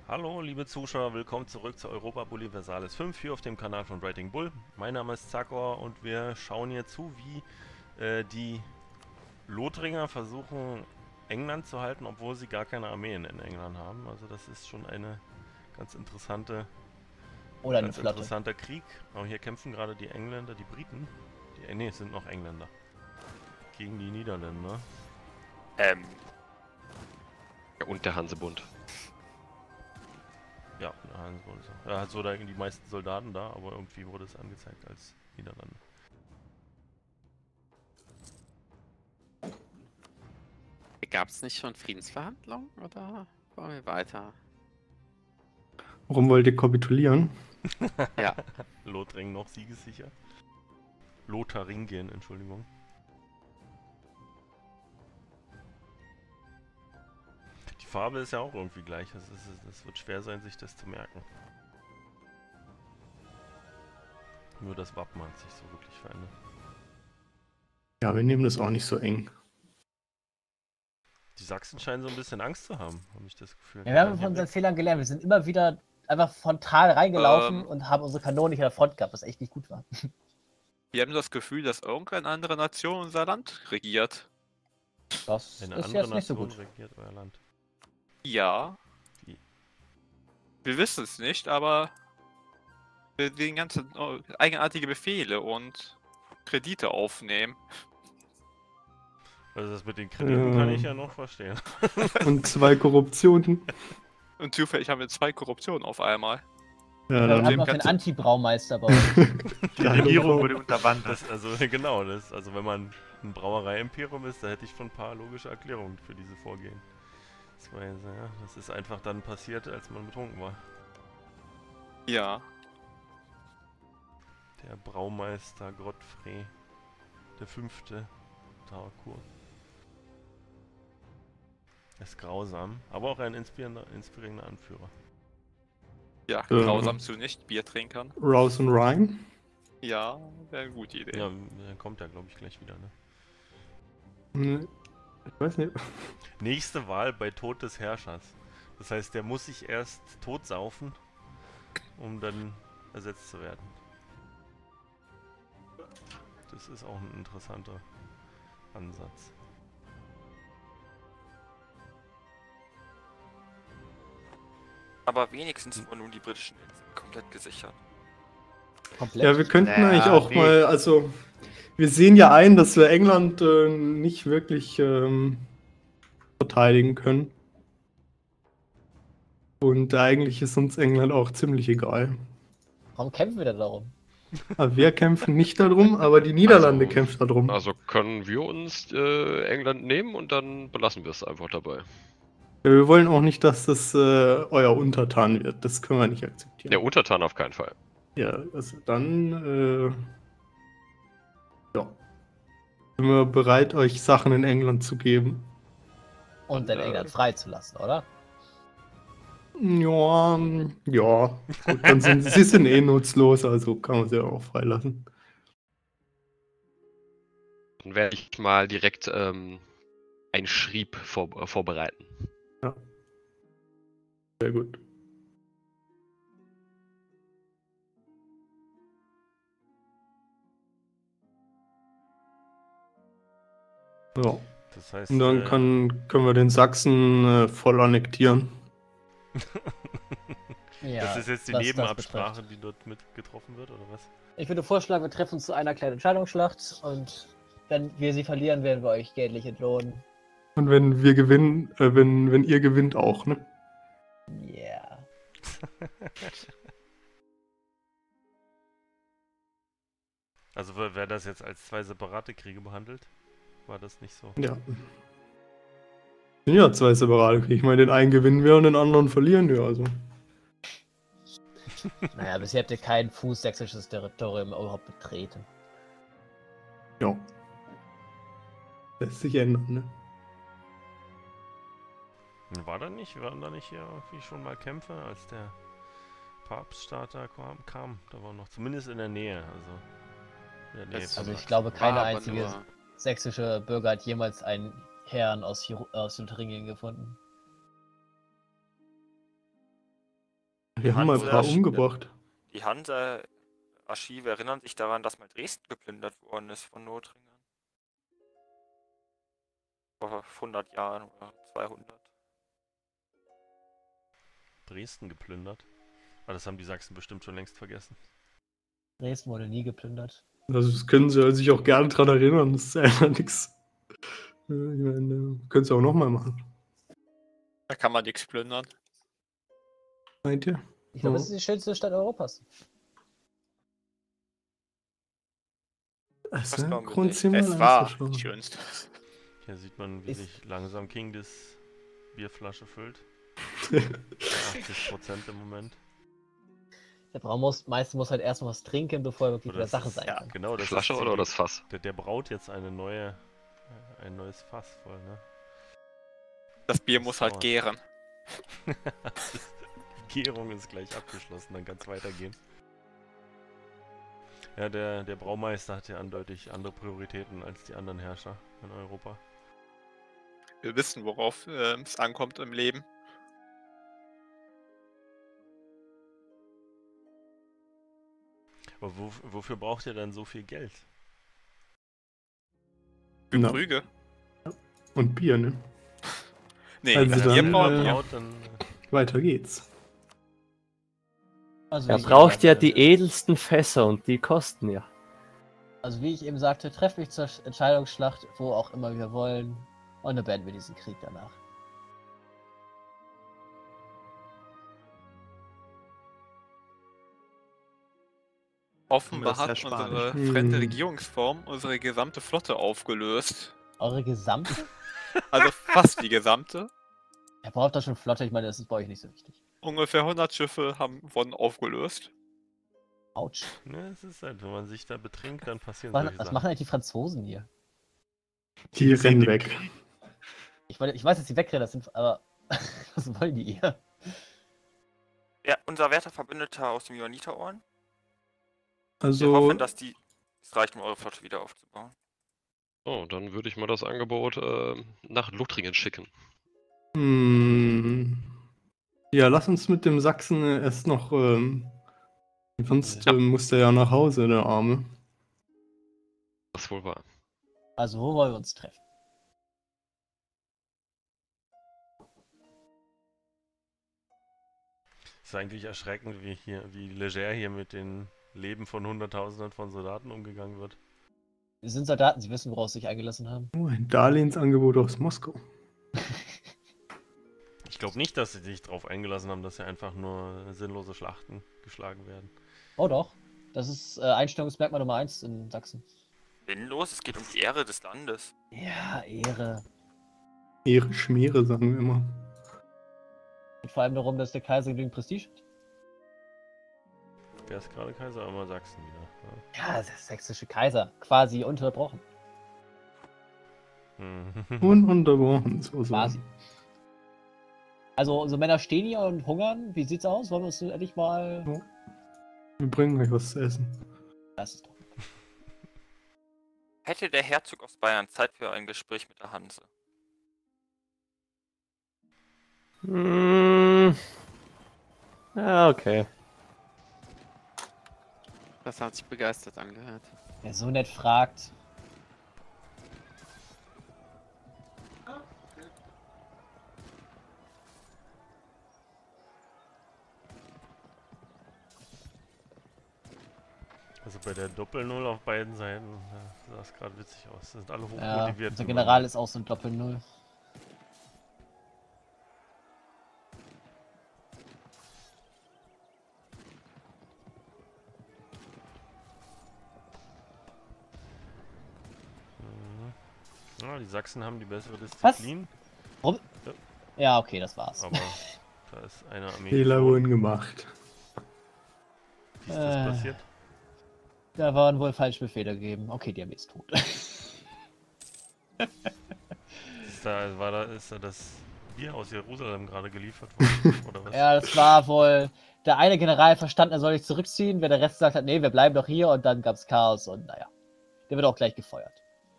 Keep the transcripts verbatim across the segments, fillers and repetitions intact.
Hallo liebe Zuschauer, willkommen zurück zu Europa Universalis fünf hier auf dem Kanal von Writing Bull. Mein Name ist Zakor und wir schauen hier zu, wie äh, die Lothringer versuchen England zu halten, obwohl sie gar keine Armeen in England haben. Also das ist schon eine ganz interessante, Oder eine ganz Flotte. interessanter Krieg. Aber hier kämpfen gerade die Engländer, die Briten. Die, nee, es sind noch Engländer. Gegen die Niederländer. Ähm. Ja, und der Hansebund. Ja, er hat so da die meisten Soldaten da, aber irgendwie wurde es angezeigt als Niederlande. Gab es nicht schon Friedensverhandlungen oder wollen wir weiter? Warum wollt ihr kapitulieren? Ja. Lothringen noch siegessicher. Lotharingien, Entschuldigung. Die Farbe ist ja auch irgendwie gleich. Es, ist, es wird schwer sein, sich das zu merken. Nur das Wappen hat sich so wirklich verändert. Ja, wir nehmen das auch nicht so eng. Die Sachsen scheinen so ein bisschen Angst zu haben, habe ich das Gefühl. Ja, wir haben von unseren Fehlern gelernt. Wir sind immer wieder einfach frontal reingelaufen Ähm. und haben unsere Kanonen nicht an der Front gehabt, was echt nicht gut war. Wir haben das Gefühl, dass irgendeine andere Nation unser Land regiert. Das Eine ist andere jetzt nicht so Nation gut. regiert euer Land. Ja. Wie? Wir wissen es nicht, aber wir sehen ganze oh, eigenartige Befehle und Kredite aufnehmen. Also das mit den Krediten kann ich Ja. ja noch verstehen. Und zwei Korruptionen. Und zufällig haben wir zwei Korruptionen auf einmal. Ja, Wir dann haben dem noch den ganzen- Anti-Braumeister bei uns. Die Regierung wurde unterwandert. Das, also genau, das, also wenn man ein Brauerei-Imperium ist, da hätte ich schon ein paar logische Erklärungen für diese Vorgehen. Das war jetzt, ja, das ist einfach dann passiert, als man betrunken war. Ja. Der Braumeister Godfrey der Fünfte Tarkur. Ist grausam, aber auch ein inspirierender, inspirierender Anführer. Ja, Ähm. grausam zu Nicht-Biertrinkern. Rouse und Ryan. Ja, wäre eine gute Idee. Ja, der kommt ja glaube ich gleich wieder, ne? Hm, Ich weiß nicht. Nächste Wahl bei Tod des Herrschers. Das heißt, der muss sich erst totsaufen, um dann ersetzt zu werden. Das ist auch ein interessanter Ansatz. Aber wenigstens wurden nun die britischen Inseln komplett gesichert. Komplett. Ja, wir könnten Naja, eigentlich auch nee. mal, also wir sehen ja ein, dass wir England äh, nicht wirklich ähm, verteidigen können. Und eigentlich ist uns England auch ziemlich egal. Warum kämpfen wir denn darum? Aber wir kämpfen nicht darum, aber die Niederlande Also- kämpfen darum. Also können wir uns äh, England nehmen und dann belassen wir es einfach dabei. Ja, wir wollen auch nicht, dass das äh, euer Untertan wird. Das können wir nicht akzeptieren. Der Untertan auf keinen Fall. Ja, also dann äh, ja. Sind wir bereit, euch Sachen in England zu geben. Und dann Äh. England freizulassen, oder? Ja, ähm, ja. Gut, dann sind sie sind eh nutzlos, also kann man sie auch freilassen. Dann werde ich mal direkt ähm, ein Schrieb vor, äh, vorbereiten. Sehr gut. Ja. Das heißt, Und dann äh, kann, können wir den Sachsen äh, voll annektieren. Ja, das ist jetzt die was das Nebenabsprache, betrifft. die dort mit getroffen wird, oder was? Ich würde vorschlagen, wir treffen uns zu einer kleinen Entscheidungsschlacht und wenn wir sie verlieren, werden wir euch geldlich entlohnen. Und wenn wir gewinnen, äh, wenn, wenn ihr gewinnt auch, ne? Yeah. Also wäre das jetzt als zwei separate Kriege behandelt? War das nicht so? Ja. Sind ja zwei separate Kriege. Ich meine, den einen gewinnen wir und den anderen verlieren wir, also. Naja, bisher habt ihr kein Fuß sächsisches Territorium überhaupt betreten. Ja. Lässt sich ändern, ne? War da nicht? Waren da nicht hier irgendwie schon mal Kämpfe, als der Papststaat da kam, kam? Da war noch zumindest in der Nähe, also. In der Nähe Es- von Also ich Sachsen. glaube, keine War aber einzige nur- sächsische Bürger hat jemals einen Herrn aus, Hier aus Lothringen gefunden. Wir haben mal ein Hansa paar sch- umgebracht. Die Hansa-Archive erinnern sich daran, dass mal Dresden geplündert worden ist von Lothringern. Vor hundert Jahren oder zweihundert. Dresden geplündert. Aber das haben die Sachsen bestimmt schon längst vergessen. Dresden wurde nie geplündert. Also das können sie sich auch gerne dran erinnern. Das ist ja nichts. Ich meine, können sie auch nochmal machen. Da kann man nichts plündern. Meint ihr? Ich glaube, Ja. das ist die schönste Stadt Europas. Das Das ist ein glauben wir Grund, nicht. sie mal Es war anzuschauen. die schönste. Hier sieht man, wie Ist- sich langsam King das Bierflasche füllt. achtzig Prozent im Moment. Der Braumeister muss halt erstmal was trinken, bevor er wirklich Oder wieder das Sache ist- sein ja, kann. Genau, das Flasche ist oder die- das Fass? Der, der braut jetzt eine neue, äh, ein neues Fass voll, ne? Das Bier Das muss halt dauert. gären. Die Gärung ist gleich abgeschlossen, dann kann es weitergehen. Ja, der, der Braumeister hat ja eindeutig andere Prioritäten als die anderen Herrscher in Europa. Wir wissen, worauf äh, es ankommt im Leben. Aber wo, wofür braucht ihr denn so viel Geld? Für Na. Krüge. Und Bier, ne? Nee, Also also dann, wir ihr brauchen äh, ja. braut, dann äh, Weiter geht's. Also, Er wie ich braucht eben ja sagte- die edelsten Fässer und die kosten ja. Also wie ich eben sagte, trefft mich zur Entscheidungsschlacht, wo auch immer wir wollen. Und dann beenden wir diesen Krieg danach. Offenbar Das ist hat sehr unsere spanisch. fremde Hm. Regierungsform unsere gesamte Flotte aufgelöst. Eure gesamte? Also fast die gesamte. Er braucht doch schon Flotte, ich meine, das ist bei euch nicht so wichtig. Ungefähr hundert Schiffe haben, wurden aufgelöst. Autsch. ne, es ist halt, wenn man sich da betrinkt, dann passieren Was, solche was Sachen. machen eigentlich die Franzosen hier? Die sind rennen die- weg. Ich, meine, ich weiß, dass sie wegrennen, das sind, aber was wollen die hier? Ja, unser werter Verbündeter aus dem Johanniterorden. Wir Also, hoffen, dass die es reicht, um eure Flotte wieder aufzubauen. Oh, dann würde ich mal das Angebot äh, nach Lothringen schicken. hm, ja, lass uns mit dem Sachsen äh, erst noch, ähm, sonst Ja. ähm, muss der ja nach Hause, der Arme. Das wohl war. Also, wo wollen wir uns treffen? Es ist eigentlich erschreckend, wie hier, wie leger hier mit den Leben von Hunderttausenden von Soldaten umgegangen wird. Wir sind Soldaten, sie wissen, worauf sie sich eingelassen haben. Oh, ein Darlehensangebot aus Moskau. Ich glaube nicht, dass sie sich darauf eingelassen haben, dass hier einfach nur sinnlose Schlachten geschlagen werden. Oh doch. Das ist äh, Einstellungsmerkmal Nummer eins in Sachsen. Sinnlos, es geht um die Ehre des Landes. Ja, Ehre. Ehre Schmiere, sagen wir immer. Geht vor allem darum, dass der Kaiser genügend Prestige hat. Wer ist gerade Kaiser? Immer Sachsen wieder. Ja, der sächsische Kaiser. Quasi unterbrochen. Ja. Hm. Ununterbrochen. So, so. Quasi. Also, unsere Männer stehen hier und hungern. Wie sieht's aus? Wollen wir uns endlich mal. Wir bringen euch was zu essen. Das ist doch. Hätte der Herzog aus Bayern Zeit für ein Gespräch mit der Hanse? Hm. Ja, okay. Das hat sich begeistert angehört. Wer so nett fragt. Also bei der Doppel-Null auf beiden Seiten äh, sah es gerade witzig aus. Das sind alle Ja, hochmotiviert. unser General ist auch so ein Doppel-Null. Mhm. Ja, die Sachsen haben die bessere Disziplin. Ja, okay, das war's. Aber da ist eine Armee. Fehler geflohen. wurden gemacht. Wie ist das Äh. passiert? Da waren wohl falsche Befehle gegeben. Okay, die Armee ist tot. Ist da, war da, ist da das Bier aus Jerusalem gerade geliefert worden? Oder was? Ja, das war wohl. Der eine General verstand, er soll sich zurückziehen, wenn der Rest gesagt hat, nee, wir bleiben doch hier und dann gab's Chaos und naja. Der wird auch gleich gefeuert.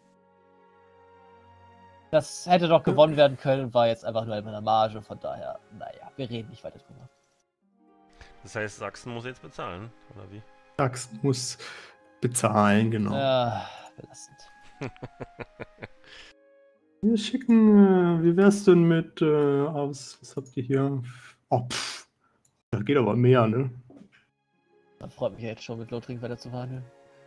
Das hätte doch gewonnen werden können, war jetzt einfach nur eine Marge, von daher, naja, wir reden nicht weiter drüber. Das heißt, Sachsen muss jetzt bezahlen, oder wie? Sachsen muss bezahlen, genau. Ja, belastend. Wir schicken, äh, wie wär's denn mit äh, aus, was habt ihr hier? Oh, pff, da geht aber mehr, ne? Man freut mich jetzt schon, mit Lothringen weiter zu verhandeln.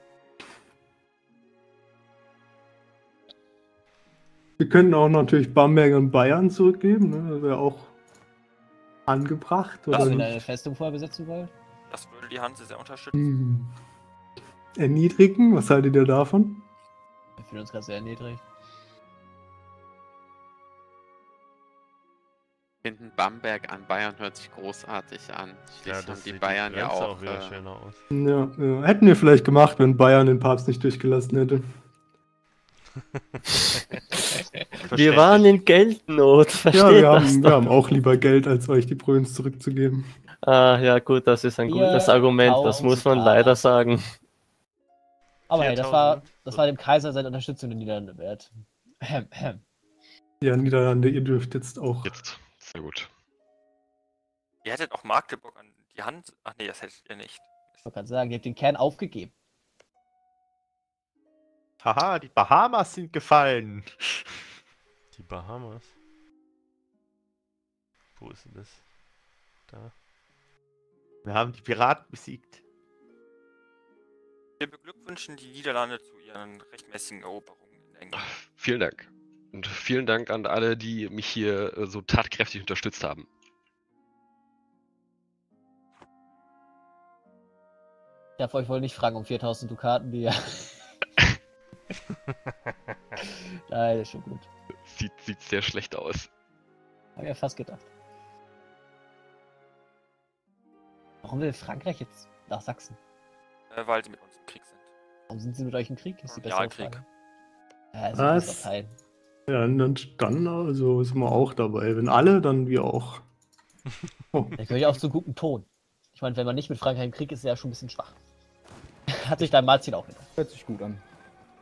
Wir könnten auch natürlich Bamberg und Bayern zurückgeben, ne? Das wäre auch angebracht, oder Dass wir nicht? eine Festung vorher besetzen wollen? Das würde die Hanse sehr unterstützen. Hm. Erniedrigen, was haltet ihr davon? Wir fühlen uns gerade sehr niedrig. Finden Bamberg an Bayern hört sich großartig an. Schließlich haben die sieht Bayern ja Grenze auch. wieder Äh, schöner aus. Ja, ja, hätten wir vielleicht gemacht, wenn Bayern den Papst nicht durchgelassen hätte. Wir waren in Geldnot, versteht Ja, wir das haben, doch. wir haben auch lieber Geld, als euch die Provinz zurückzugeben. Ah, ja gut, das ist ein gutes Argument, das muss man leider sagen. Aber hey, das war, viertausend. das war dem Kaiser seine Unterstützung der Niederlande wert. Ahem, ahem. Ja, Niederlande, ihr dürft jetzt auch. Jetzt. Sehr gut. Ihr hättet auch Magdeburg an die Hand. Ach nee, das hättet ihr nicht. Ich wollte gerade sagen, ihr habt den Kern aufgegeben. Haha, die Bahamas sind gefallen. Die Bahamas. Wo ist denn das? Da. Wir haben die Piraten besiegt. Wir beglückwünschen die Niederlande zu ihren rechtmäßigen Eroberungen in England. Vielen Dank. Und vielen Dank an alle, die mich hier äh, so tatkräftig unterstützt haben. Ich darf euch wohl nicht fragen um viertausend Dukaten, die ja. Nein, das ist schon gut. Sieht, sieht sehr schlecht aus. Hab ich ja fast gedacht. Warum will Frankreich jetzt nach Sachsen? Äh, weil sie mit uns im Krieg sind. Warum sind sie mit euch im Krieg? Ist die bessere Kolonialkrieg. Frage. Ja, ist Was? ein Teil. Ja, und dann also sind wir auch dabei. Wenn alle, dann wir auch. Oh. Da gehöre ich auch zu gutem Ton. Ich meine, wenn man nicht mit Frankreich im Krieg ist, ist er ja schon ein bisschen schwach. Hat sich dein Marziel auch gedacht. Hört sich gut an.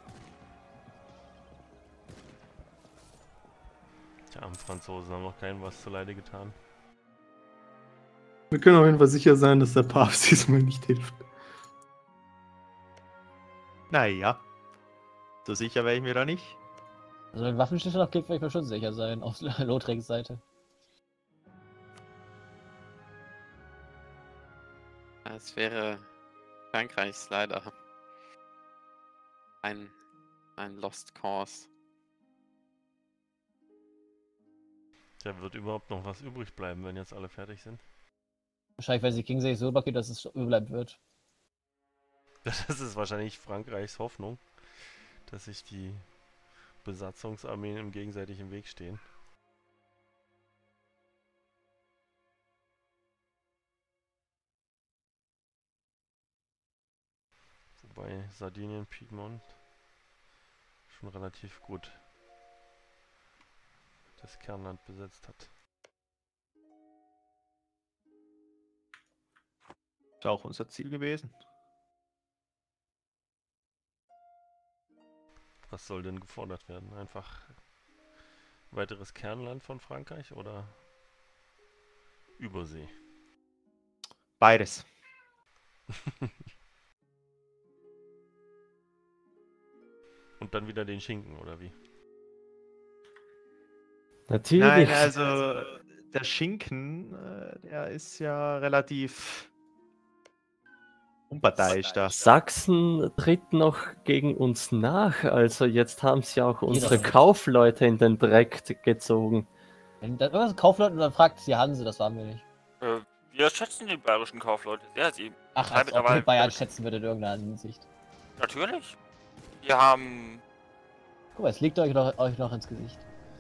Die armen Franzosen haben noch keinem was zuleide getan. Wir können auf jeden Fall sicher sein, dass der Papst diesmal nicht hilft. Naja. So sicher wäre ich mir da nicht. Also wenn Waffenschiffe noch gibt, würde ich mir schon sicher sein, auf Lothrings Seite. Es wäre Frankreichs leider ein, ein Lost Cause. Da wird überhaupt noch was übrig bleiben, wenn jetzt alle fertig sind. Wahrscheinlich, weil sie gegenseitig so blockiert, dass es überbleiben wird. Das ist wahrscheinlich Frankreichs Hoffnung, dass sich die Besatzungsarmeen im gegenseitigen Weg stehen. Wobei Sardinien, Piedmont schon relativ gut das Kernland besetzt hat. Ist auch unser Ziel gewesen. Was soll denn gefordert werden? Einfach weiteres Kernland von Frankreich oder Übersee? Beides. Und dann wieder den Schinken, oder wie? Natürlich. Nein, also der Schinken, äh, der ist ja relativ unparteiisch da. Sachsen tritt noch gegen uns nach, also jetzt haben sie auch unsere Jeder. Kaufleute in den Dreck gezogen. Wenn da irgendwas Kaufleute dann fragt, die Hanse, das waren wir nicht. Äh, wir schätzen die bayerischen Kaufleute sehr. Sie Ach, betreiben als ob aber- ihr Bayern schätzen würde in irgendeiner Hinsicht. Natürlich. Wir haben. Guck mal, es liegt euch noch, euch noch ins Gesicht.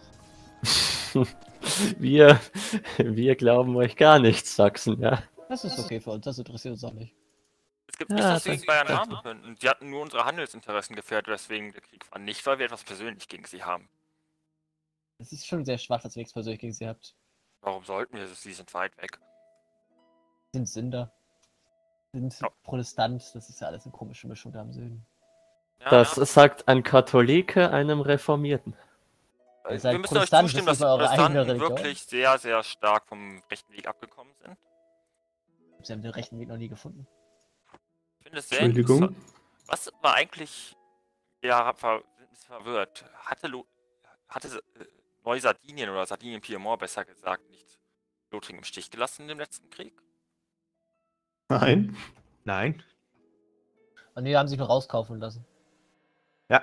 Wir, wir glauben euch gar nichts, Sachsen, ja. Das ist okay für uns, das interessiert uns auch nicht. Es gibt Ja, nichts, was wir das- gegen Bayern haben könnten. Sie hatten nur unsere Handelsinteressen gefährdet, weswegen der Krieg war. Nicht, weil wir etwas persönlich gegen sie haben. Es ist schon sehr schwach, dass ihr nichts persönlich gegen sie habt. Warum sollten wir? Sie sind weit weg. Sind Sünder. Sind Ja. Protestant, das ist ja alles eine komische Mischung da am Süden. Ja, Das ja. sagt ein Katholike einem Reformierten. Ihr Wir seid müssen euch Protestant, zustimmen, das dass ist die eure eigene Protestanten Religion. wirklich sehr, sehr stark vom rechten Weg abgekommen sind. Sie haben den rechten Weg noch nie gefunden. Ich finde es sehr Entschuldigung. interessant. Was war eigentlich. Ja, hab ver ist verwirrt. Hatte, Lo hatte äh, Neusardinien oder Sardinien-Piemont besser gesagt nicht Lothringen im Stich gelassen in dem letzten Krieg? Nein. Nein. Und die haben sich nur rauskaufen lassen. Ja.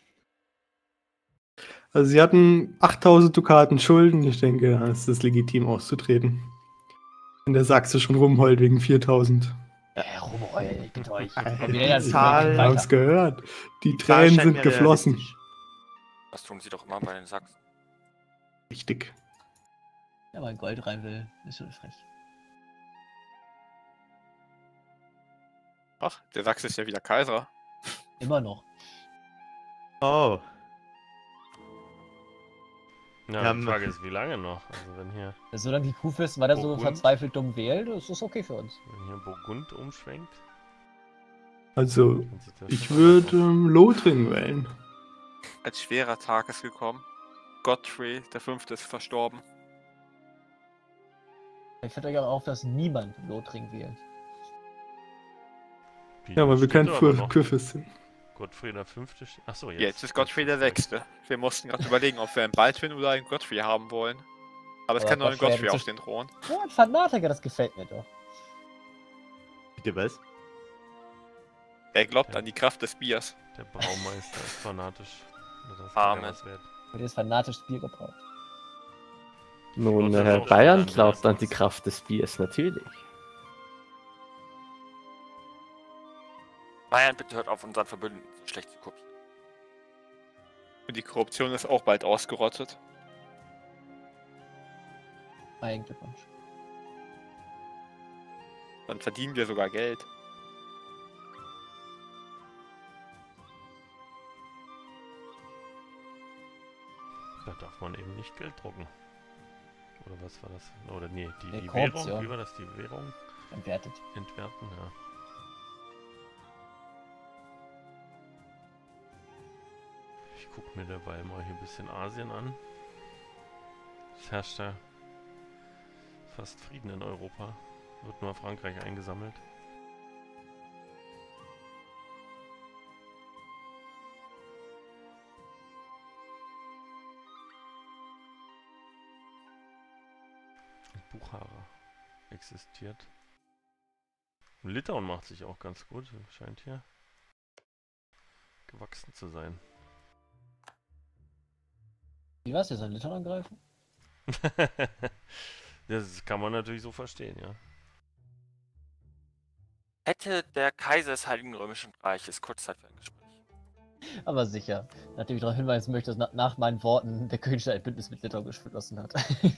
Also sie hatten achttausend Dukaten Schulden. Ich denke, da ist es legitim auszutreten. Wenn der Sachse schon rumheult wegen viertausend. Äh, rumheulen, ich bitte euch. Äh, Wir erinnern die uns Zahl- Wir weiter. haben es gehört. Die, Die Zahl Tränen scheint sind mir geflossen. realistisch. Das tun sie doch immer bei den Sachsen. Richtig. Ja, weil Gold rein will, ist schon frech. Ach, der Sachse ist ja wieder Kaiser. Immer noch. Oh. Ja, Wir haben- die Frage ist, wie lange noch? Also wenn hier, Solange die Kuhfürsten weiter so Burgund. verzweifelt dumm wählen, ist das okay für uns. wenn hier Burgund umschwenkt, Also, dann sieht das ich schon würde anders aus. ähm, Lothringen wählen. Ein schwerer Tag ist gekommen. Godfrey, der Fünfte, ist verstorben. Ich fällt euch aber auf, dass niemand Lothringen wählt. Wie, Ja, aber wir steht können da aber für noch. Kurfürst sind. Gottfried der Fünfte. ste- Achso, jetzt. Jetzt ist Godfrey der Sechste. Wir mussten gerade überlegen, ob wir einen Baldwin oder einen Godfrey haben wollen. Aber es Aber kann nur ein Godfrey Godfrey hat auf den Thron. Oh, ein Fanatiker, das gefällt mir doch. Bitte was? Er glaubt an die Kraft des Biers. Der Braumeister ist fanatisch. Das ist Amen. was wert. Und jetzt fanatisch Bier gebraut. Nun, Das ist Herr auch schon Bayern ein glaubt an die Leistens- Kraft des Biers, natürlich. Bayern, bitte hört auf, unseren Verbündeten so schlecht zu kopieren. Und die Korruption ist auch bald ausgerottet. Mein Glückwunsch. Dann verdienen wir sogar Geld. Da darf man eben nicht Geld drucken. Oder was war das? Oder nee, die, Nee, die Korruption. Währung, wie war das? Die Währung Entwertet. entwerten, ja. Ich guck mir dabei mal hier ein bisschen Asien an. Es herrscht da fast Frieden in Europa. Wird nur Frankreich eingesammelt. Buchara existiert. Und Litauen macht sich auch ganz gut. Scheint hier gewachsen zu sein. Wie war's? Ihr sollt Litauen angreifen? Das kann man natürlich so verstehen, ja. Hätte der Kaiser des Heiligen Römischen Reiches kurz Zeit für ein Gespräch. Aber sicher. Nachdem ich darauf hinweisen möchte, dass na nach meinen Worten der König ein Bündnis mit Litauen geschlossen hat.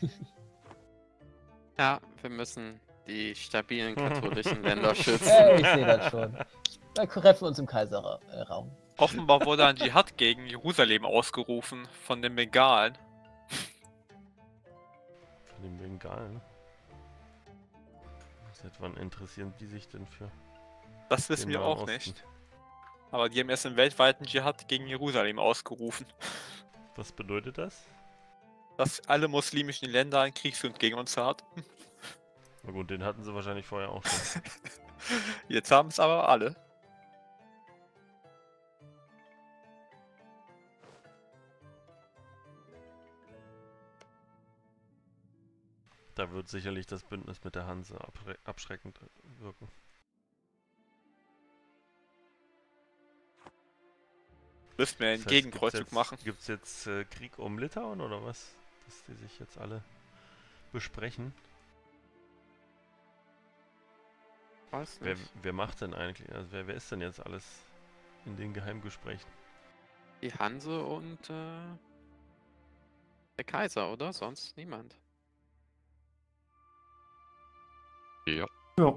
Ja, wir müssen die stabilen katholischen Länder schützen. Hey, ich sehe das schon. Wir treffen uns im Kaiserraum. Offenbar wurde ein Dschihad gegen Jerusalem ausgerufen von den Bengalen. Von den Bengalen. Seit wann interessieren die sich denn für? Das wissen den wir Nahen auch Osten? nicht. Aber die haben erst einen weltweiten Dschihad gegen Jerusalem ausgerufen. Was bedeutet das? Dass alle muslimischen Länder einen Kriegshund gegen uns hatten. Na gut, den hatten sie wahrscheinlich vorher auch schon. Jetzt haben es aber alle. Da wird sicherlich das Bündnis mit der Hanse abschre abschreckend wirken. Müssten wir einen Gegenkreuzzug machen. Gibt es jetzt äh, Krieg um Litauen oder was? Dass die sich jetzt alle besprechen? Weiß Wer, nicht. wer macht denn eigentlich? Also wer, wer ist denn jetzt alles in den Geheimgesprächen? Die Hanse und äh, der Kaiser, oder? Sonst niemand. Ja. Ja.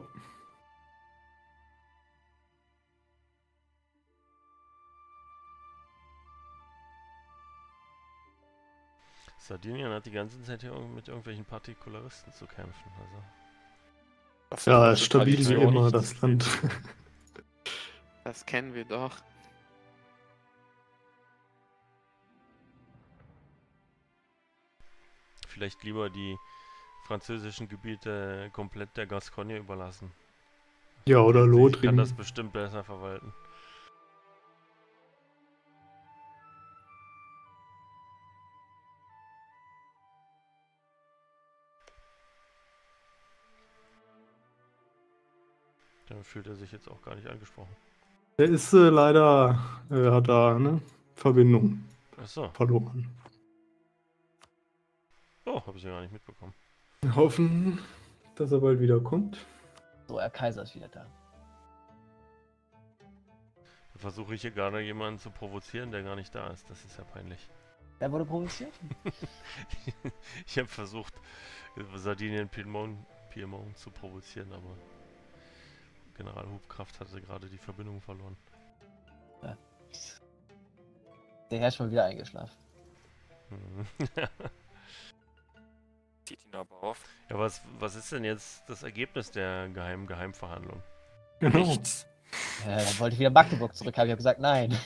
Sardinien hat die ganze Zeit hier irg- mit irgendwelchen Partikularisten zu kämpfen. Also Das Ja, ist ist stabil wie Tradition. immer, das Land. Das kennen wir doch. vielleicht lieber die französischen Gebiete komplett der Gascogne überlassen. Ja, oder Ich kann Lothringen. das bestimmt besser verwalten. Dann fühlt er sich jetzt auch gar nicht angesprochen. Der ist äh, leider, äh, hat da eine Verbindung Achso. verloren. Oh, habe ich ja gar nicht mitbekommen. Wir hoffen, dass er bald wiederkommt. So, Herr Kaiser ist wieder da. Da versuche ich hier gerade jemanden zu provozieren, der gar nicht da ist. Das ist ja peinlich. Wer wurde provoziert? Ich habe versucht, Sardinien Piemont, Piemont zu provozieren, aber General Hubkraft hatte gerade die Verbindung verloren. Ja. Der Herr ist schon wieder eingeschlafen. Mhm. Zieht ihn aber auf. Ja, was, was ist denn jetzt das Ergebnis der geheimen Geheimverhandlung? Genau. Nichts. Ja, dann wollte ich wieder Magdeburg zurückhaben. Ich habe gesagt, nein.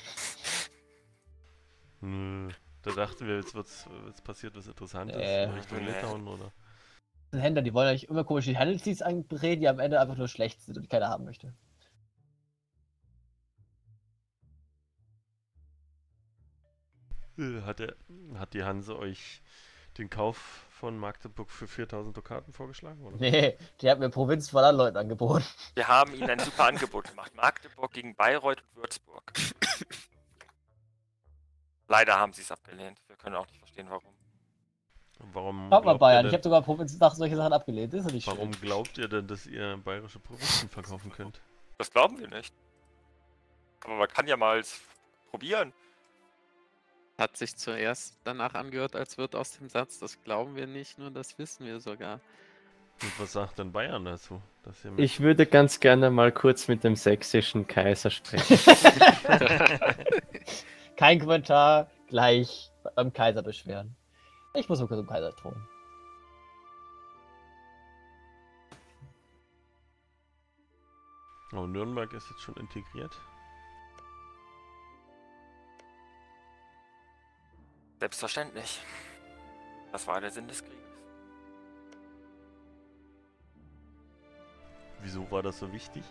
Nö. Da dachten wir, jetzt wird's, jetzt passiert was Interessantes Nee. in Richtung Nee. Litauen, oder? Die Händler, die wollen eigentlich immer komisch die Handelsdienst anreden, die am Ende einfach nur schlecht sind und die keiner haben möchte. Äh, Hat, der, hat die Hanse euch den Kauf von Magdeburg für viertausend Dukaten vorgeschlagen, oder? Nee, die hat mir Provinz von anderen Leuten angeboten. Wir haben ihnen ein super Angebot gemacht. Magdeburg gegen Bayreuth und Würzburg. Leider haben sie es abgelehnt. Wir können auch nicht verstehen, warum. Warum Schaut mal, glaubt Bayern, ihr ich habe denn, sogar Provinz nach solche Sachen abgelehnt. Das ist doch nicht warum schön. glaubt ihr denn, dass ihr bayerische Provinzen verkaufen könnt? Das glauben wir nicht. Aber man kann ja mal s- probieren. Hat sich zuerst danach angehört, als wird aus dem Satz, das glauben wir nicht, nur das wissen wir sogar. Und was sagt denn Bayern dazu? Dass ihr Ich würde ganz gerne mal kurz mit dem sächsischen Kaiser sprechen. Kein Kommentar, gleich beim Kaiser beschweren. Ich muss mal kurz zum Kaiser drohen. Oh, Nürnberg ist jetzt schon integriert. Selbstverständlich. Das war der Sinn des Krieges. Wieso war das so wichtig?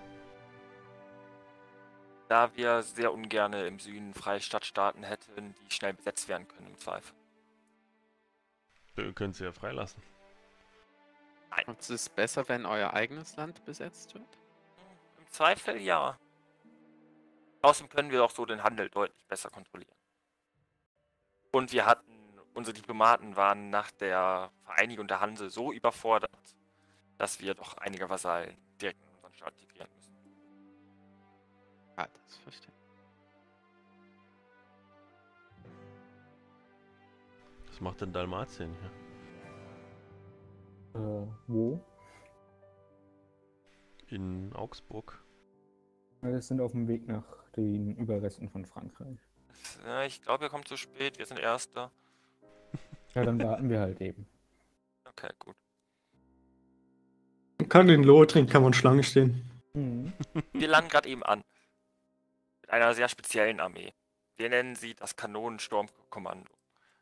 Da wir sehr ungern im Süden freie Stadtstaaten hätten, die schnell besetzt werden können im Zweifel. Ihr könnt sie ja freilassen. Und es ist besser, wenn euer eigenes Land besetzt wird? Im Zweifel ja. Außerdem können wir auch so den Handel deutlich besser kontrollieren. Und wir hatten, unsere Diplomaten waren nach der Vereinigung der Hanse so überfordert, dass wir doch einige Vasallen direkt in unseren Staat integrieren müssen. Ja, das verstehe ich. Was macht denn Dalmatien hier? Äh, wo? In Augsburg? Wir sind auf dem Weg nach den Überresten von Frankreich. Ja, ich glaube, ihr kommt zu spät. Wir sind Erster. Ja, dann warten wir halt eben. Okay, gut. Man kann in Lothringen, kann man Schlange stehen. Mhm. Wir landen gerade eben an. Mit einer sehr speziellen Armee. Wir nennen sie das Kanonensturmkommando.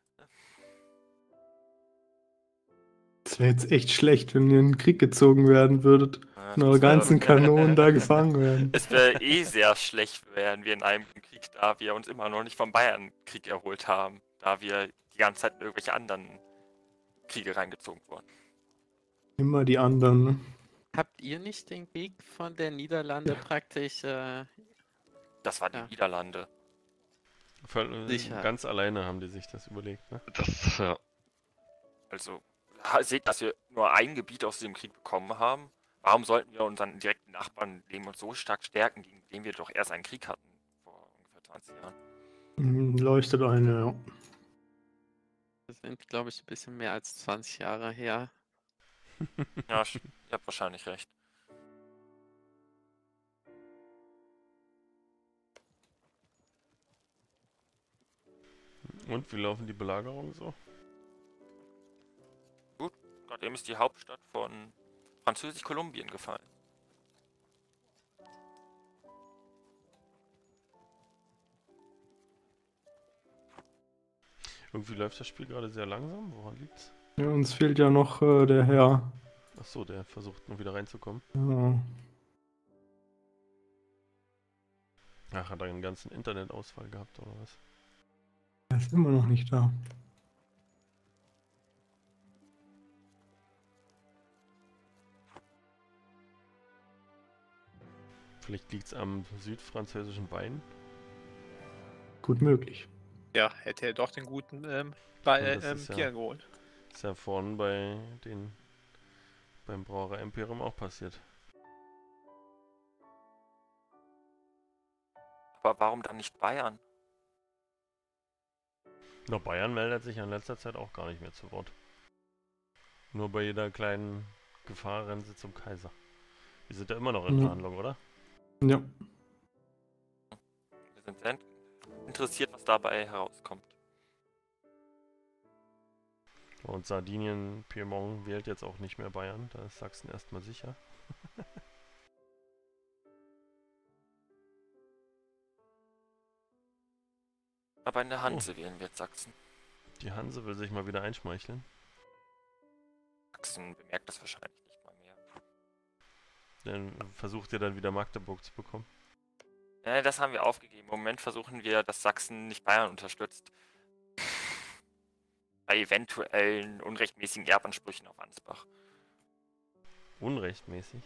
Es wäre jetzt echt schlecht, wenn ihr in den Krieg gezogen werden würdet Ja, und eure das wär- ganzen Kanonen da gefangen werden. Es wäre eh sehr schlecht, wären wir in einem Krieg, da wir uns immer noch nicht vom Bayernkrieg erholt haben. Da wir die ganze Zeit in irgendwelche anderen Kriege reingezogen wurden. Immer die anderen, ne? Habt ihr nicht den Krieg von der Niederlande praktisch äh, Das waren die Ja. Niederlande. Voll, äh, Sicher. ganz alleine haben die sich das überlegt, ne? Das, ja. Also, ha- seht, dass wir nur ein Gebiet aus dem Krieg bekommen haben. Warum sollten wir unseren direkten Nachbarn dem uns so stark stärken, gegen den wir doch erst einen Krieg hatten vor ungefähr zwanzig Jahren? Mhm, leuchtet eine, ja. das sind, glaube ich, ein bisschen mehr als zwanzig Jahre her. Ja, sch- ihr habt wahrscheinlich recht. Und wie laufen die Belagerungen so? Gerade eben ist die Hauptstadt von Französisch-Kolumbien gefallen. Irgendwie läuft das Spiel gerade sehr langsam. Woran liegt's? Ja, uns fehlt ja noch äh, der Herr. Achso, der versucht nur wieder reinzukommen. Ja. Ach, hat er einen ganzen Internetausfall gehabt oder was? Er ist immer noch nicht da. Vielleicht liegt es am südfranzösischen Wein. Gut möglich. Ja, hätte er doch den guten ähm, bei, Und das ähm, ist ja- Bier geholt. Ist ja vorhin bei den beim Brauerei Imperium auch passiert. Aber warum dann nicht Bayern? Na, Bayern meldet sich in letzter Zeit auch gar nicht mehr zu Wort. Nur bei jeder kleinen Gefahr rennen sie zum Kaiser. Die sind ja immer noch in Mhm. Verhandlung, oder? Ja. Wir sind sehr interessiert, was dabei herauskommt. Und Sardinien, Piemont wählt jetzt auch nicht mehr Bayern. Da ist Sachsen erstmal sicher. Aber in der Hanse wählen wir jetzt Sachsen. Die Hanse will sich mal wieder einschmeicheln. Sachsen bemerkt das wahrscheinlich nicht mal mehr. Dann versucht ihr dann wieder Magdeburg zu bekommen. Ja, das haben wir aufgegeben. Im Moment versuchen wir, dass Sachsen nicht Bayern unterstützt. Bei eventuellen unrechtmäßigen Erbansprüchen auf Ansbach. Unrechtmäßig.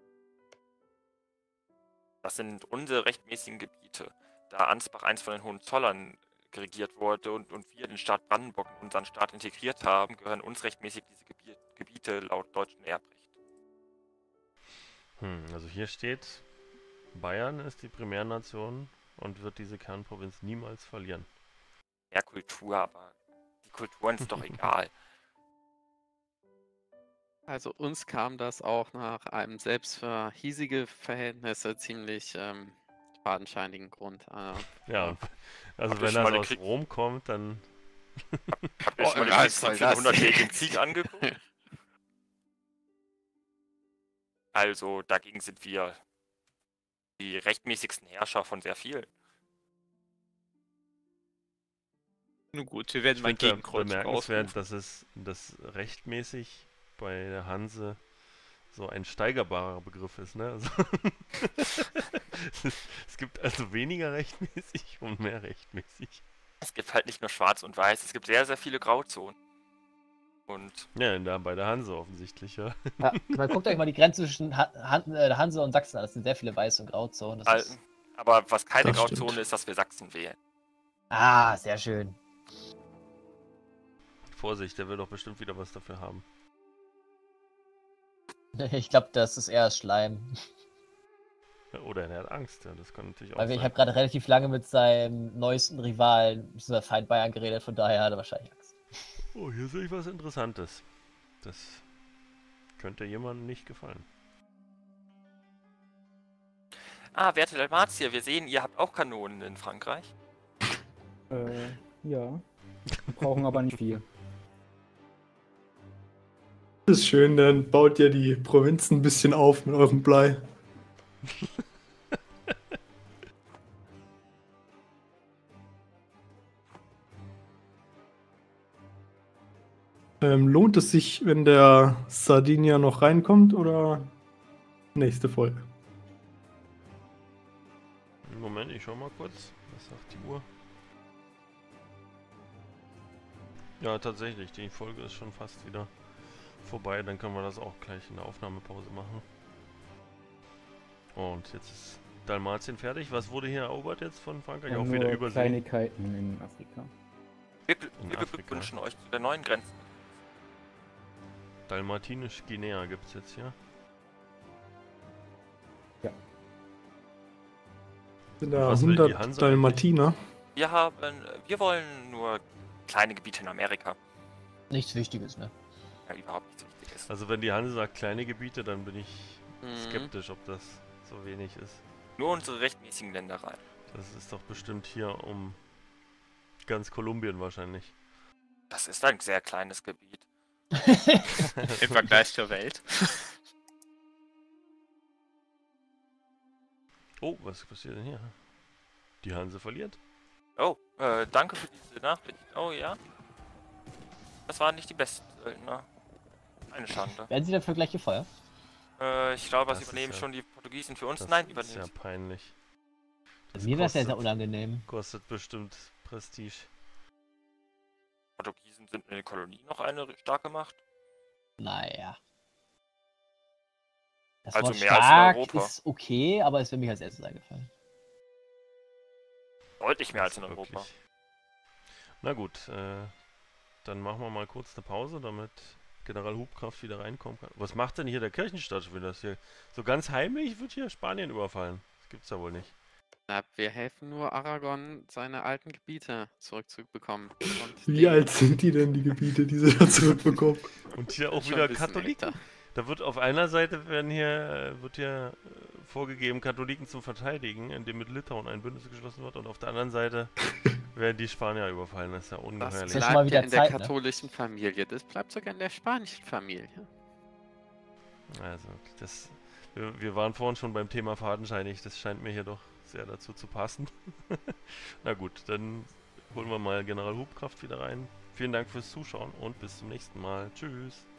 Das sind unsere rechtmäßigen Gebiete. Da Ansbach eins von den Hohenzollern regiert wurde und, und wir den Staat Brandenburg in unseren Staat integriert haben, gehören uns rechtmäßig diese Gebiet, Gebiete laut deutschem Erbrecht. Hm, also hier steht, Bayern ist die Primärnation und wird diese Kernprovinz niemals verlieren. Mehr Kultur, aber die Kulturen sind doch egal. Also uns kam das auch nach einem selbst für hiesige Verhältnisse ziemlich ähm, fadenscheinigen Grund. Äh, Ja, und also Habt ihr wenn schon mal das den aus Krieg- Rom kommt, dann Habt ihr Oh, schon mal den ja, Krieg was soll für den das? hundertjährigen Krieg angeguckt? Also, dagegen sind wir die rechtmäßigsten Herrscher von sehr vielen. Nun gut, wir werden ich mal einen finde Gegenkreuzzug bemerkenswert, ausrufen. dass es das rechtmäßig bei der Hanse so ein steigerbarer Begriff ist, ne? Also es gibt also weniger rechtmäßig und mehr rechtmäßig. Es gibt halt nicht nur schwarz und weiß, es gibt sehr, sehr viele Grauzonen. Und Ja, da bei der Hanse offensichtlich, ja. Ja, man guckt euch mal die Grenze zwischen Han Han äh, Hanse und Sachsen an. Das sind sehr viele Weiß- und Grauzonen. Das all, ist... aber was keine Das Grauzone stimmt. ist, dass wir Sachsen wählen. Ah, sehr schön. Vorsicht, der will doch bestimmt wieder was dafür haben. Ich glaube, das ist eher Schleim. Ja, oder er hat Angst, ja, das kann natürlich auch Weil ich sein. habe gerade relativ lange mit seinem neuesten Rivalen, dieser Feind Bayern, geredet, von daher hat er wahrscheinlich Angst. Oh, hier sehe ich was Interessantes. Das könnte jemandem nicht gefallen. Ah, werte Dalmatier, wir sehen, ihr habt auch Kanonen in Frankreich. Äh, ja. Wir brauchen aber nicht viel. Das ist schön, dann baut ihr die Provinzen ein bisschen auf mit eurem Blei. ähm, lohnt es sich, wenn der Sardinier noch reinkommt oder nächste Folge? Moment, ich schau mal kurz. Was sagt die Uhr? Ja, tatsächlich, die Folge ist schon fast wieder vorbei. Dann können wir das auch gleich in der Aufnahmepause machen. Und jetzt ist Dalmatien fertig. Was wurde hier erobert jetzt von Frankreich? Ja, Auch nur wieder Übersee. Kleinigkeiten in Afrika. Wir, gl- In wir Afrika. beglückwünschen euch zu der neuen Grenze. Dalmatinisch-Guinea gibt es jetzt hier. Sind da Was will die hundert Hanse Dalmatiner? Wir haben, wir wollen nur kleine Gebiete in Amerika. Nichts Wichtiges, ne? Ja, überhaupt nichts Wichtiges. Also wenn die Hanse sagt kleine Gebiete, dann bin ich Mhm. skeptisch, ob das so wenig ist. Nur unsere rechtmäßigen Ländereien. Das ist doch bestimmt hier um ganz Kolumbien wahrscheinlich. Das ist ein sehr kleines Gebiet. Im Vergleich zur Welt. Oh, was passiert denn hier? Die Hanse verliert. Oh, äh, danke für diese Nachricht. Oh ja. Das war nicht die beste Söldner. Eine Schande. Werden sie dafür gleich gefeuert? Äh, ich glaube, Das sie ist übernehmen ja- schon die Portugiesen für uns. Das Nein, ist übernehmen ja sie. peinlich. Das Mir wäre es ja sehr kostet- unangenehm. Kostet bestimmt Prestige. Portugiesen sind in den Kolonien noch eine starke Macht. Naja. Das Also Wort mehr als in stark Europa. ist okay, aber es wäre mir als erstes eingefallen. Deutlich mehr als Das in ist Europa. wirklich- Na gut, äh, dann machen wir mal kurz eine Pause, damit General Hubkraft wieder reinkommen kann. Was macht denn hier der Kirchenstaat schon wieder? Das hier so ganz heimlich wird hier Spanien überfallen. Das gibt's ja wohl nicht. Na, wir helfen nur Aragon, seine alten Gebiete zurückzubekommen. Und Wie den- alt sind die denn, die Gebiete, die sie da zurückbekommen? Und hier Schon auch ein wieder bisschen Katholiken. älter. Da wird auf einer Seite werden hier, äh, wird hier äh, vorgegeben, Katholiken zu verteidigen, indem mit Litauen ein Bündnis geschlossen wird, und auf der anderen Seite werden die Spanier überfallen. Das ist ja Das ungeheuerlich. ist schon mal bleibt wieder ja in der Zeit, ne? katholischen Familie. Das bleibt sogar in der spanischen Familie. Also, das, wir, wir waren vorhin schon beim Thema fadenscheinig, das scheint mir hier doch sehr dazu zu passen. Na gut, dann holen wir mal General Hubkraft wieder rein. Vielen Dank fürs Zuschauen und bis zum nächsten Mal. Tschüss.